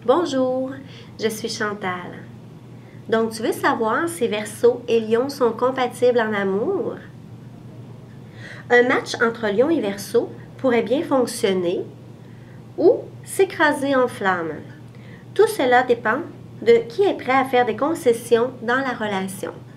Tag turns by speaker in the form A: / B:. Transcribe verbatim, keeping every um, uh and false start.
A: Bonjour, je suis Chantal. Donc, tu veux savoir si Verseau et Lion sont compatibles en amour? Un match entre Lion et Verseau pourrait bien fonctionner ou s'écraser en flammes. Tout cela dépend de qui est prêt à faire des concessions dans la relation.